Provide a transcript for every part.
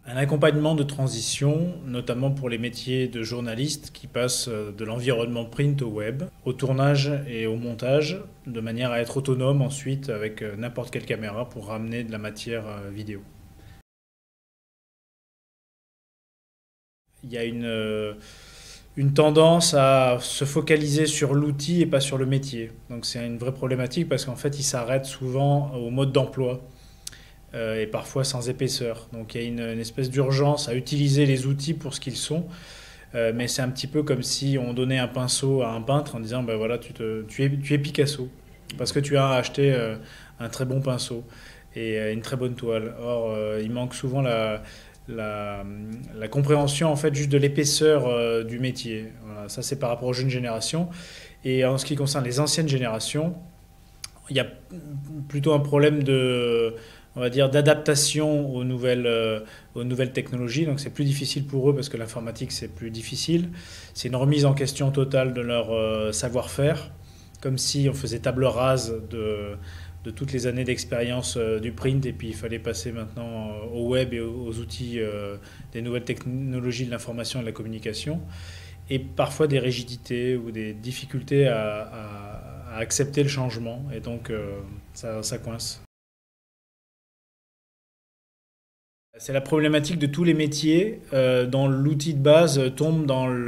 Un accompagnement de transition, notamment pour les métiers de journalistes qui passent de l'environnement print au web, au tournage et au montage, de manière à être autonome ensuite avec n'importe quelle caméra pour ramener de la matière vidéo. Il y a une tendance à se focaliser sur l'outil et pas sur le métier. Donc c'est une vraie problématique parce qu'en fait, ils s'arrêtent souvent au mode d'emploi et parfois sans épaisseur. Donc il y a une espèce d'urgence à utiliser les outils pour ce qu'ils sont, mais c'est un petit peu comme si on donnait un pinceau à un peintre en disant ben voilà, tu es Picasso parce que tu as acheté un très bon pinceau et une très bonne toile. Or, il manque souvent la compréhension en fait juste de l'épaisseur du métier. Voilà, ça c'est par rapport aux jeunes générations. Et en ce qui concerne les anciennes générations, il y a plutôt un problème de, on va dire, d'adaptation aux nouvelles technologies. Donc c'est plus difficile pour eux parce que l'informatique c'est plus difficile. C'est une remise en question totale de leur savoir-faire, comme si on faisait table rase de toutes les années d'expérience du print et puis il fallait passer maintenant au web et aux outils des nouvelles technologies de l'information et de la communication. Et parfois des rigidités ou des difficultés à accepter le changement. Et donc, ça coince. C'est la problématique de tous les métiers dont l'outil de base tombe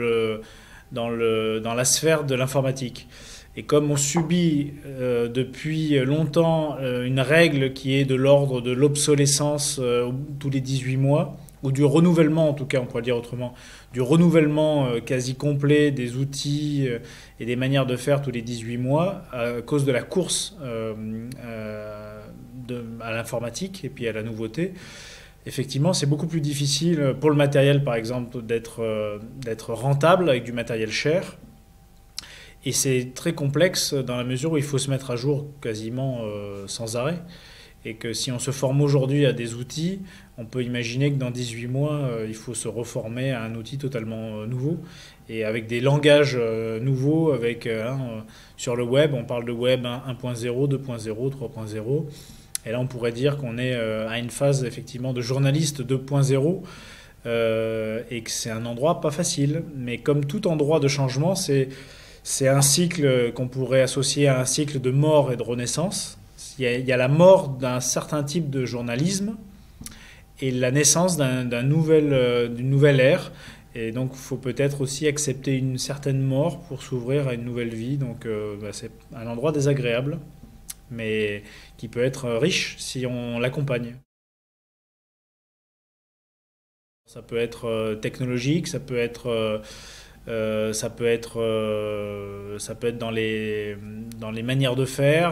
dans la sphère de l'informatique. Et comme on subit depuis longtemps une règle qui est de l'ordre de l'obsolescence tous les 18 mois, ou du renouvellement, en tout cas on pourrait le dire autrement, du renouvellement quasi complet des outils et des manières de faire tous les 18 mois, à cause de la course à l'informatique et puis à la nouveauté, effectivement c'est beaucoup plus difficile pour le matériel par exemple d'être rentable avec du matériel cher. Et c'est très complexe dans la mesure où il faut se mettre à jour quasiment sans arrêt. Et que si on se forme aujourd'hui à des outils, on peut imaginer que dans 18 mois, il faut se reformer à un outil totalement nouveau. Et avec des langages nouveaux, sur le web, on parle de web 1.0, 2.0, 3.0. Et là, on pourrait dire qu'on est à une phase effectivement de journaliste 2.0 et que c'est un endroit pas facile. Mais comme tout endroit de changement, c'est un cycle qu'on pourrait associer à un cycle de mort et de renaissance. Il y a la mort d'un certain type de journalisme et la naissance d'une nouvelle ère. Et donc, il faut peut-être aussi accepter une certaine mort pour s'ouvrir à une nouvelle vie. Donc, c'est un endroit désagréable, mais qui peut être riche si on l'accompagne. Ça peut être technologique, ça peut être dans les manières de faire,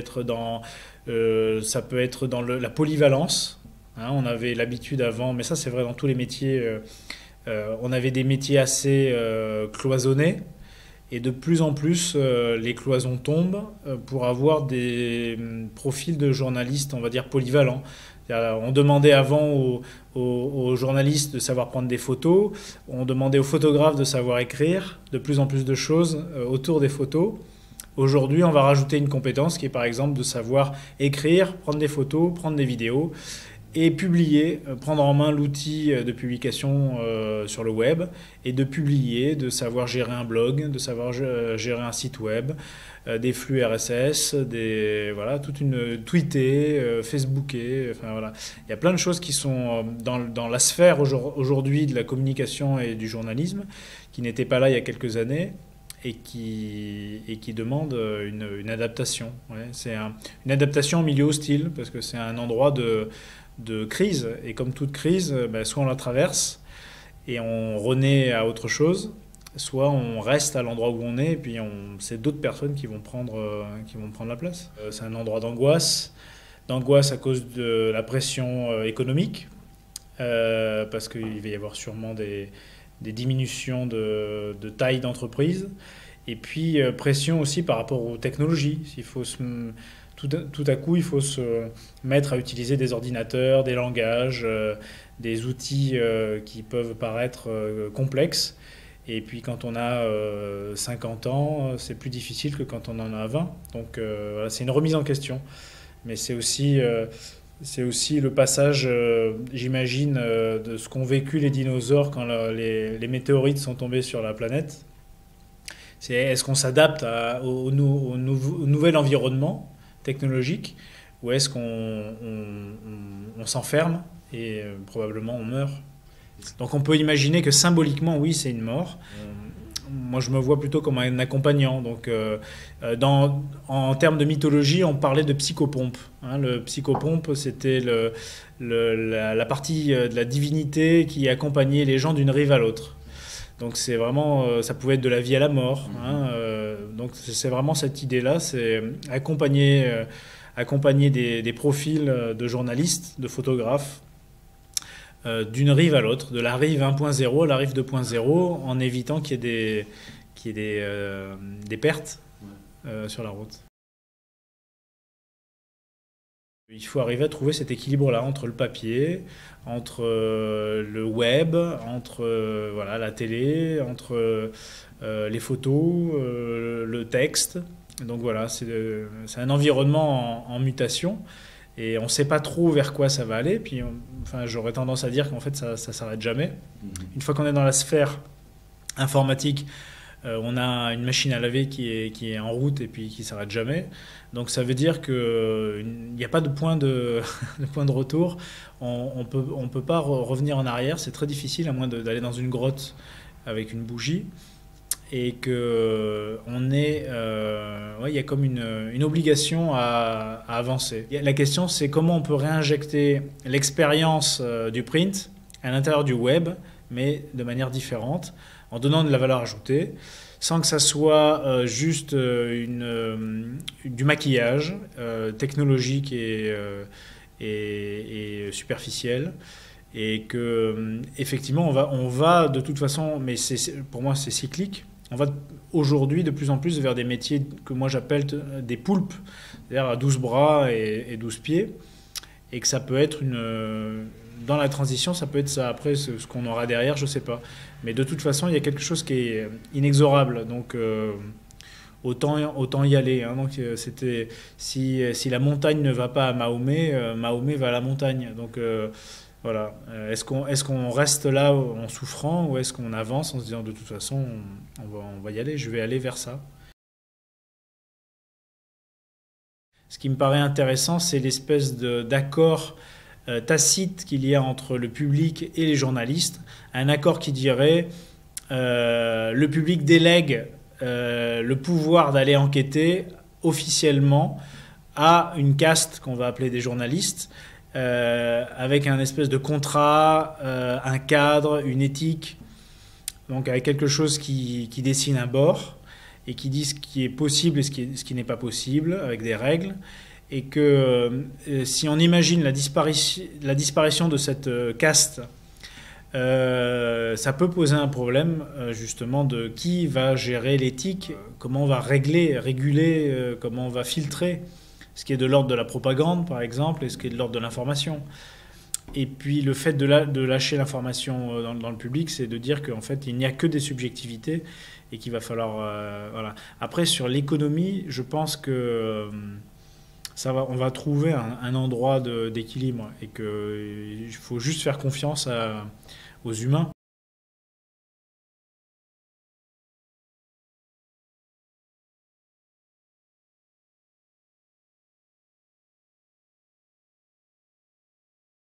ça peut être dans la polyvalence. Hein, on avait l'habitude avant, mais ça c'est vrai dans tous les métiers, on avait des métiers assez cloisonnés. Et de plus en plus, les cloisons tombent pour avoir des profils de journalistes, on va dire, polyvalents. On demandait avant aux journalistes de savoir prendre des photos, on demandait aux photographes de savoir écrire, de plus en plus de choses autour des photos. Aujourd'hui, on va rajouter une compétence qui est par exemple de savoir écrire, prendre des photos, prendre des vidéos et publier, prendre en main l'outil de publication sur le web et de publier, de savoir gérer un blog, de savoir gérer un site web, des flux RSS, voilà, toute une tweeter, Facebooker, enfin voilà. Il y a plein de choses qui sont dans la sphère aujourd'hui de la communication et du journalisme qui n'étaient pas là il y a quelques années et qui demandent une adaptation. Ouais, une adaptation en milieu hostile parce que c'est un endroit de crise. Et comme toute crise, soit on la traverse et on renaît à autre chose, soit on reste à l'endroit où on est et puis c'est d'autres personnes qui vont prendre la place. C'est un endroit d'angoisse à cause de la pression économique, parce qu'il va y avoir sûrement des diminutions de taille d'entreprise. Et puis pression aussi par rapport aux technologies. Tout à coup, il faut se mettre à utiliser des ordinateurs, des langages, des outils qui peuvent paraître complexes. Et puis quand on a 50 ans, c'est plus difficile que quand on en a 20. Donc voilà, c'est une remise en question. Mais c'est aussi C'est aussi le passage, j'imagine, de ce qu'ont vécu les dinosaures quand les météorites sont tombés sur la planète. C'est est-ce qu'on s'adapte au nouvel environnement technologique ou est-ce qu'on s'enferme et probablement on meurt. Donc on peut imaginer que symboliquement, oui, c'est une mort. Moi, je me vois plutôt comme un accompagnant. Donc, en termes de mythologie, on parlait de psychopompe. Hein, le psychopompe, c'était la partie de la divinité qui accompagnait les gens d'une rive à l'autre. Donc, c'est vraiment, ça pouvait être de la vie à la mort. Hein, donc, c'est vraiment cette idée-là, c'est accompagner des profils de journalistes, de photographes, d'une rive à l'autre, de la rive 1.0 à la rive 2.0, en évitant qu'il y ait des pertes sur la route. Il faut arriver à trouver cet équilibre-là entre le papier, entre le web, entre voilà, la télé, entre les photos, le texte. Donc voilà, c'est un environnement en mutation. Et on ne sait pas trop vers quoi ça va aller. Puis, enfin, j'aurais tendance à dire qu'en fait, ça ne s'arrête jamais. Une fois qu'on est dans la sphère informatique, on a une machine à laver qui est en route et puis qui ne s'arrête jamais. Donc ça veut dire qu'il n'y a pas de point de point de retour. On peut pas revenir en arrière. C'est très difficile, à moins d'aller dans une grotte avec une bougie. Et que il y a comme une obligation à avancer. La question, c'est comment on peut réinjecter l'expérience du print à l'intérieur du web, mais de manière différente, en donnant de la valeur ajoutée, sans que ça soit juste du maquillage technologique et superficiel. Et que effectivement on va de toute façon, mais pour moi c'est cyclique. On va aujourd'hui de plus en plus vers des métiers que moi j'appelle des poulpes, c'est-à-dire à 12 bras et 12 pieds, et que ça peut être dans la transition, ça peut être ça. Après, ce qu'on aura derrière, je sais pas. Mais de toute façon, il y a quelque chose qui est inexorable, donc autant y aller. Hein. Donc si la montagne ne va pas à Mahomet, Mahomet va à la montagne. Donc voilà. Est-ce qu'on reste là en souffrant ou est-ce qu'on avance en se disant de toute façon on va y aller, je vais aller vers ça. Ce qui me paraît intéressant, c'est l'espèce d'accord tacite qu'il y a entre le public et les journalistes. Un accord qui dirait le public délègue le pouvoir d'aller enquêter officiellement à une caste qu'on va appeler des journalistes. Avec un espèce de contrat, un cadre, une éthique, donc avec quelque chose qui dessine un bord et qui dit ce qui est possible et ce qui n'est pas possible, avec des règles, et que si on imagine la disparition de cette caste, ça peut poser un problème justement de qui va gérer l'éthique, comment on va réguler, comment on va filtrer ce qui est de l'ordre de la propagande, par exemple, et ce qui est de l'ordre de l'information. Et puis le fait de lâcher l'information dans le public, c'est de dire qu'en fait, il n'y a que des subjectivités et qu'il va falloir... voilà. Après, sur l'économie, je pense que on va trouver un endroit d'équilibre et qu'il faut juste faire confiance aux humains.